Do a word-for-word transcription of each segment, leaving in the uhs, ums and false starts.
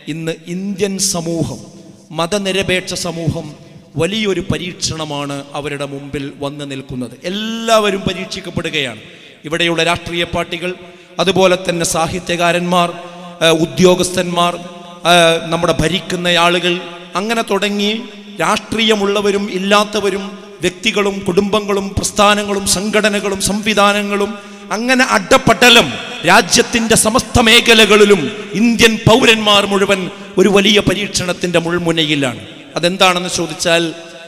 ഇന്ന് ഇന്ത്യൻ സമൂഹം, മതനിരപേക്ഷ സമൂഹം വലിയൊരു പരീക്ഷണമാണ് അവരുടെ മുമ്പിൽ വന്നു നിൽക്കുന്നത്. എല്ലാവരും പരീക്ഷിക്കപ്പെടുകയാണ്. ഇവിടെയുള്ള രാഷ്ട്രീയ പാർട്ടികൾ, അതുപോലെ തന്നെ സാഹിത്യകാരന്മാർ, ഉദ്യോഗസ്ഥന്മാർ, നമ്മുടെ ഭരിക്കുന്ന ആളുകൾ, അങ്ങനെ തുടങ്ങി രാഷ്ട്രീയമുള്ളവരും ഇല്ലാത്തവരും, വ്യക്തികളും കുടുംബങ്ങളും പ്രസ്ഥാനങ്ങളും സംഘടനകളും സംവിധാനങ്ങളും, അങ്ങനെ അഡ്ഡപ്പട്ടലം രാജ്യത്തിൻ്റെ സമസ്ത മേഖലകളിലും ഇന്ത്യൻ പൗരന്മാർ മുഴുവൻ ഒരു വലിയ പരീക്ഷണത്തിൻ്റെ മുൾമുനയിലാണ്. അതെന്താണെന്ന് ചോദിച്ചാൽ,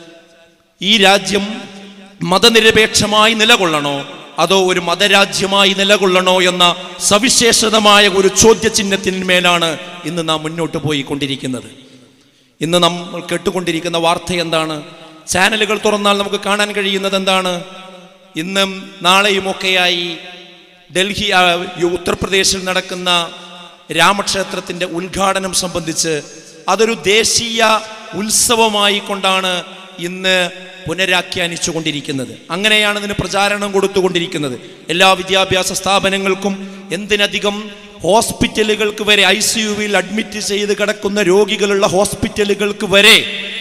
ഈ രാജ്യം മതനിരപേക്ഷമായി നിലകൊള്ളണോ അതോ ഒരു മതരാജ്യമായി നിലകൊള്ളണോ എന്ന സവിശേഷതമായ ഒരു ചോദ്യചിഹ്നത്തിന്മേലാണ് ഇന്ന് നാം മുന്നോട്ട് പോയിക്കൊണ്ടിരിക്കുന്നത്. ഇന്ന് നമ്മൾ കേട്ടുകൊണ്ടിരിക്കുന്ന വാർത്ത എന്താണ്? ചാനലുകൾ തുറന്നാൽ നമുക്ക് കാണാൻ കഴിയുന്നത് എന്താണ്? ഇന്നും നാളെയുമൊക്കെയായി ഡൽഹി, ഉത്തർപ്രദേശിൽ നടക്കുന്ന രാമക്ഷേത്രത്തിൻ്റെ ഉദ്ഘാടനം സംബന്ധിച്ച് അതൊരു ദേശീയ ഉത്സവമായി കൊണ്ടാണ് ഇന്ന് പുനരാഖ്യാനിച്ചു കൊണ്ടിരിക്കുന്നത്. അങ്ങനെയാണ് ഇതിന് പ്രചാരണം കൊടുത്തുകൊണ്ടിരിക്കുന്നത്. എല്ലാ വിദ്യാഭ്യാസ സ്ഥാപനങ്ങൾക്കും, എന്തിനധികം ഹോസ്പിറ്റലുകൾക്ക് വരെ, ഐ സി യുവിൽ അഡ്മിറ്റ് ചെയ്ത് കിടക്കുന്ന രോഗികളുള്ള ഹോസ്പിറ്റലുകൾക്ക് വരെ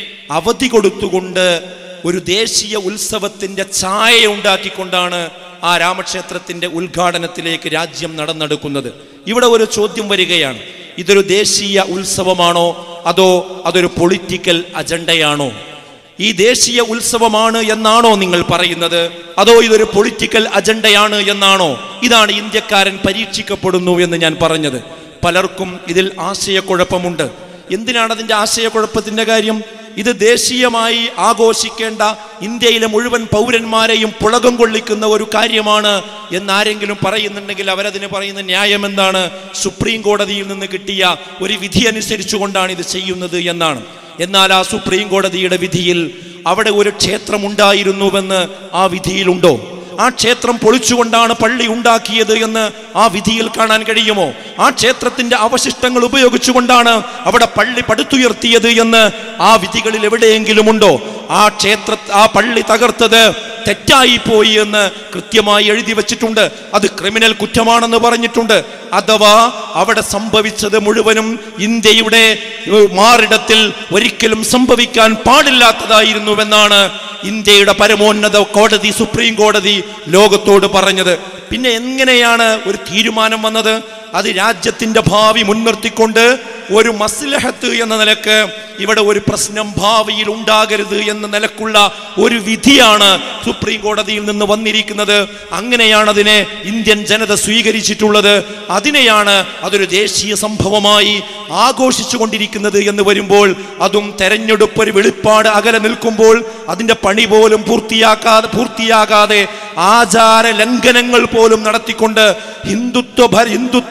അവധി കൊടുത്തുകൊണ്ട് ഒരു ദേശീയ ഉത്സവത്തിൻ്റെ ഛായ ഉണ്ടാക്കിക്കൊണ്ടാണ് ആ രാമക്ഷേത്രത്തിൻ്റെ ഉദ്ഘാടനത്തിലേക്ക് രാജ്യം നടന്നെടുക്കുന്നത്. ഇവിടെ ഒരു ചോദ്യം വരികയാണ്, ഇതൊരു ദേശീയ ഉത്സവമാണോ അതോ അതൊരു പൊളിറ്റിക്കൽ അജണ്ടയാണോ? ഈ ദേശീയ ഉത്സവമാണ് എന്നാണോ നിങ്ങൾ പറയുന്നത്, അതോ ഇതൊരു പൊളിറ്റിക്കൽ അജണ്ടയാണ് എന്നാണോ? ഇതാണ് ഇന്ത്യക്കാരൻ പരീക്ഷിക്കപ്പെടുന്നു എന്ന് ഞാൻ പറഞ്ഞത്. പലർക്കും ഇതിൽ ആശയക്കുഴപ്പമുണ്ട്. എന്തിനാണ് അതിൻ്റെ ആശയക്കുഴപ്പത്തിൻ്റെ കാര്യം? ഇത് ദേശീയമായി ആഘോഷിക്കേണ്ട ഇന്ത്യയിലെ മുഴുവൻ പൗരന്മാരെയും പുളകം കൊള്ളിക്കുന്ന ഒരു കാര്യമാണ് എന്നാരെങ്കിലും പറയുന്നുണ്ടെങ്കിൽ അവരതിന് പറയുന്ന ന്യായം എന്താണ്? സുപ്രീം കോടതിയിൽ നിന്ന് കിട്ടിയ ഒരു വിധി അനുസരിച്ചുകൊണ്ടാണ് ഇത് ചെയ്യുന്നത് എന്നാണ്. എന്നാൽ ആ സുപ്രീം കോടതിയുടെ വിധിയിൽ അവിടെ ഒരു ക്ഷേത്രം ഉണ്ടായിരുന്നുവെന്ന് ആ വിധിയിലുണ്ടോ? ആ ക്ഷേത്രം പൊളിച്ചുകൊണ്ടാണ് പള്ളി ഉണ്ടാക്കിയത് എന്ന് ആ വിധിയിൽ കാണാൻ കഴിയുമോ? ആ ക്ഷേത്രത്തിന്റെ അവശിഷ്ടങ്ങൾ ഉപയോഗിച്ചുകൊണ്ടാണ് അവിടെ പള്ളി പടുത്തുയർത്തിയത് എന്ന് ആ വിധികളിൽ എവിടെയെങ്കിലും ഉണ്ടോ? ആ ക്ഷേത്ര ആ പള്ളി തകർത്തത് തെറ്റായി പോയി എന്ന് കൃത്യമായി എഴുതി വച്ചിട്ടുണ്ട്. അത് ക്രിമിനൽ കുറ്റമാണെന്ന് പറഞ്ഞിട്ടുണ്ട്. അഥവാ അവിടെ സംഭവിച്ചത് മുഴുവനും ഇന്ത്യയുടെ മാറിടത്തിൽ ഒരിക്കലും സംഭവിക്കാൻ പാടില്ലാത്തതായിരുന്നുവെന്നാണ് ഇന്ത്യയുടെ പരമോന്നത കോടതി, സുപ്രീം കോടതി ലോകത്തോട് പറഞ്ഞത്. പിന്നെ എങ്ങനെയാണ് ഒരു തീരുമാനം വന്നത്? അത് രാജ്യത്തിന്റെ ഭാവി മുൻനിർത്തിക്കൊണ്ട് ഒരു മസ്ലഹത്ത് എന്ന നിലക്ക് ഇവിടെ ഒരു പ്രശ്നം ഭാവിയിൽ ഉണ്ടാകരുത് എന്ന നിലക്കുള്ള ഒരു വിധിയാണ് സുപ്രീം കോടതിയിൽ നിന്ന് വന്നിരിക്കുന്നത്. അങ്ങനെയാണ് അതിനെ ഇന്ത്യൻ ജനത സ്വീകരിച്ചിട്ടുള്ളത്. അതിനെയാണ് അതൊരു ദേശീയ സംഭവമായി ആഘോഷിച്ചു കൊണ്ടിരിക്കുന്നത് എന്ന് വരുമ്പോൾ, അതും തെരഞ്ഞെടുപ്പ് ഒരു വെളിപ്പാട് അകലെ നിൽക്കുമ്പോൾ അതിന്റെ പണി പോലും പൂർത്തിയാക്കാതെ പൂർത്തിയാകാതെ ആചാര ലംഘനങ്ങൾ പോലും നടത്തിക്കൊണ്ട് ഹിന്ദുത്വ ഹിന്ദുത്വ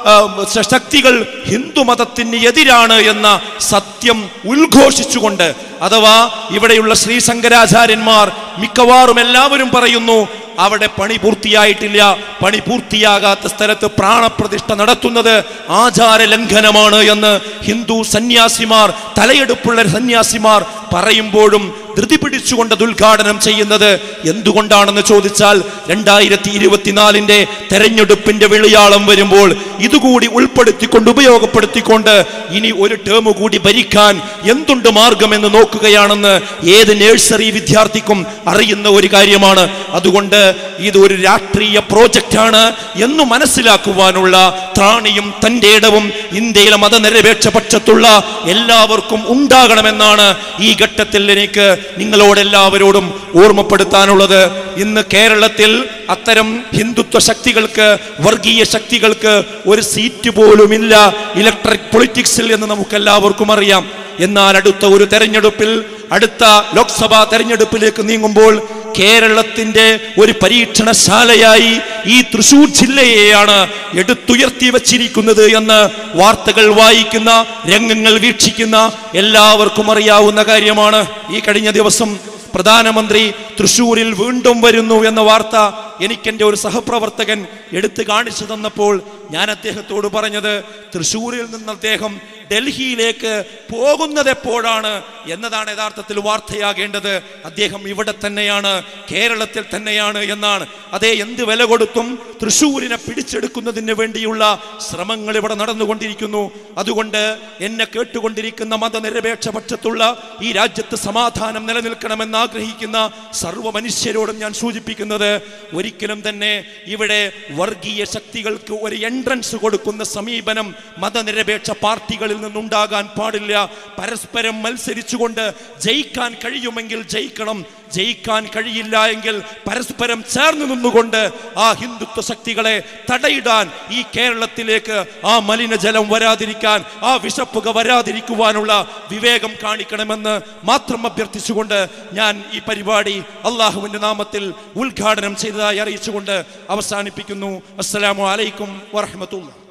ശക്തികൾ ഹിന്ദു മതത്തിന് എതിരാണ് എന്ന സത്യം ഉദ്ഘോഷിച്ചുകൊണ്ട്, അഥവാ ഇവിടെയുള്ള ശ്രീ ശങ്കരാചാര്യന്മാർ മിക്കവാറും എല്ലാവരും പറയുന്നു അവിടെ പണി പൂർത്തിയായിട്ടില്ല, പണി പൂർത്തിയാകാത്ത സ്ഥലത്ത് പ്രാണപ്രതിഷ്ഠ നടത്തുന്നത് ആചാര ലംഘനമാണ് എന്ന് ഹിന്ദു സന്യാസിമാർ, തലയെടുപ്പുള്ള സന്യാസിമാർ പറയുമ്പോഴും ധൃതി പിടിച്ചുകൊണ്ട് ഉദ്ഘാടനം ചെയ്യുന്നത് എന്തുകൊണ്ടാണെന്ന് ചോദിച്ചാൽ, രണ്ടായിരത്തി ഇരുപത്തിനാലിന്റെ തെരഞ്ഞെടുപ്പിന്റെ വിളിയാളം വരുമ്പോൾ ഇതുകൂടി ഉൾപ്പെടുത്തിക്കൊണ്ട് ഉപയോഗപ്പെടുത്തിക്കൊണ്ട് ഇനി ഒരു ടേം കൂടി ഭരിക്കാൻ എന്തുണ്ട് മാർഗമെന്ന് നോക്കുകയാണെന്ന് ഏത് നഴ്സറി വിദ്യാർത്ഥിക്കും അറിയുന്ന ഒരു കാര്യമാണ്. അതുകൊണ്ട് ഇത് ഒരു രാഷ്ട്രീയ പ്രോജക്റ്റാണ് എന്ന് മനസ്സിലാക്കുവാനുള്ള ത്രാണിയും തന്റെ ഇടവും ഇന്ത്യയിലെ മതനിരപേക്ഷ പക്ഷത്തുള്ള എല്ലാവർക്കും ഉണ്ടാകണമെന്നാണ് ഈ ഘട്ടത്തിൽ എനിക്ക് നിങ്ങളോടെല്ലാവരോടും ഓർമ്മപ്പെടുത്താനുള്ളത്. ഇന്ന് കേരളത്തിൽ അത്തരം ഹിന്ദുത്വ ശക്തികൾക്ക്, വർഗീയ ശക്തികൾക്ക് ഒരു സീറ്റ് പോലുമില്ല ഇലക്ട്രിക് പൊളിറ്റിക്സിൽ എന്ന് നമുക്ക് എല്ലാവർക്കും അറിയാം. എന്നാൽ അടുത്ത ഒരു തെരഞ്ഞെടുപ്പിൽ, അടുത്ത ലോക്സഭാ തെരഞ്ഞെടുപ്പിലേക്ക് നീങ്ങുമ്പോൾ കേരളത്തിന്റെ ഒരു പരീക്ഷണശാലയായി ഈ തൃശൂർ ജില്ലയെയാണ് എടുത്തുയർത്തി വച്ചിരിക്കുന്നത് എന്ന് വാർത്തകൾ വായിക്കുന്ന, രംഗങ്ങൾ വീക്ഷിക്കുന്ന എല്ലാവർക്കും അറിയാവുന്ന കാര്യമാണ്. ഈ കഴിഞ്ഞ ദിവസം പ്രധാനമന്ത്രി തൃശൂരിൽ വീണ്ടും വരുന്നു എന്ന വാർത്ത എനിക്കെൻ്റെ ഒരു സഹപ്രവർത്തകൻ എടുത്തു കാണിച്ചു തന്നപ്പോൾ ഞാൻ അദ്ദേഹത്തോട് പറഞ്ഞത്, തൃശൂരിൽ നിന്ന് അദ്ദേഹം ഡൽഹിയിലേക്ക് പോകുന്നത് എപ്പോഴാണ് എന്നതാണ് യഥാർത്ഥത്തിൽ വാർത്തയാകേണ്ടത്. അദ്ദേഹം ഇവിടെ തന്നെയാണ്, കേരളത്തിൽ തന്നെയാണ് എന്നാണ്. അതേ, എന്ത് വില കൊടുത്തും തൃശ്ശൂരിനെ പിടിച്ചെടുക്കുന്നതിന് വേണ്ടിയുള്ള ശ്രമങ്ങൾ ഇവിടെ നടന്നുകൊണ്ടിരിക്കുന്നു. അതുകൊണ്ട് എന്നെ കേട്ടുകൊണ്ടിരിക്കുന്ന മതനിരപേക്ഷ പക്ഷത്തുള്ള ഈ രാജ്യത്ത് സമാധാനം നിലനിൽക്കണമെന്ന് ആഗ്രഹിക്കുന്ന സർവ്വ മനുഷ്യരോടും ഞാൻ സൂചിപ്പിക്കുന്നത്, ഒരിക്കലും തന്നെ ഇവിടെ വർഗീയ ശക്തികൾക്ക് ഒരു എൻട്രൻസ് കൊടുക്കുന്ന സമീപനം മതനിരപേക്ഷ പാർട്ടികളിൽ നിന്നുണ്ടാകാൻ പാടില്ല. പരസ്പരം മത്സരിച്ചുകൊണ്ട് ജയിക്കാൻ കഴിയുമെങ്കിൽ ജയിക്കണം, ജയിക്കാൻ കഴിയില്ല എങ്കിൽ പരസ്പരം ചേർന്ന് നിന്നുകൊണ്ട് ആ ഹിന്ദുത്വ ശക്തികളെ തടയിടാൻ ഈ കേരളത്തിലേക്ക് ആ മലിനജലം വരാതിരിക്കാൻ, ആ വിഷപ്പുക വരാതിരിക്കുവാനുള്ള വിവേകം കാണിക്കണമെന്ന് മാത്രം അഭ്യർത്ഥിച്ചുകൊണ്ട് ഞാൻ ഈ പരിപാടി അള്ളാഹുവിന്റെ നാമത്തിൽ ഉദ്ഘാടനം ചെയ്തതായി അറിയിച്ചുകൊണ്ട് അവസാനിപ്പിക്കുന്നു. അസ്സലാമു അലൈക്കും വറഹ്മത്തുള്ളാഹി.